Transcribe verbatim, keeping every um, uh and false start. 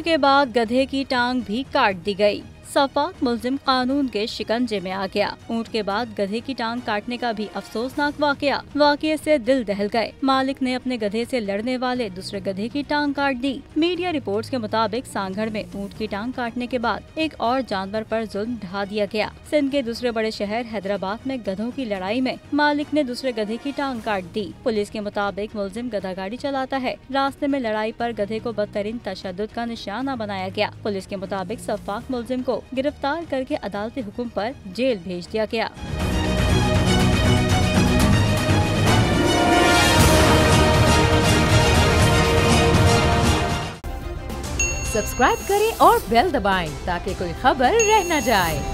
के बाद गधे की टांग भी काट दी गई। सफाक मुल्जिम कानून के शिकंजे में आ गया। ऊंट के बाद गधे की टांग काटने का भी अफसोसनाक वाकया। वाकये से दिल दहल गए। मालिक ने अपने गधे से लड़ने वाले दूसरे गधे की टांग काट दी। मीडिया रिपोर्ट्स के मुताबिक सांगड़ में ऊंट की टांग काटने के बाद एक और जानवर पर जुल्म ढा दिया गया। सिंध के दूसरे बड़े शहर हैदराबाद में गधों की लड़ाई में मालिक ने दूसरे गधे की टांग काट दी। पुलिस के मुताबिक मुल्जिम गधा गाड़ी चलाता है। रास्ते में लड़ाई पर गधे को बदतरीन तशद्दुद का निशाना बनाया गया। पुलिस के मुताबिक सफाक मुल्जिम को गिरफ्तार करके अदालती हुक्म पर जेल भेज दिया गया। सब्सक्राइब करें और बेल दबाएं ताकि कोई खबर रह न जाए।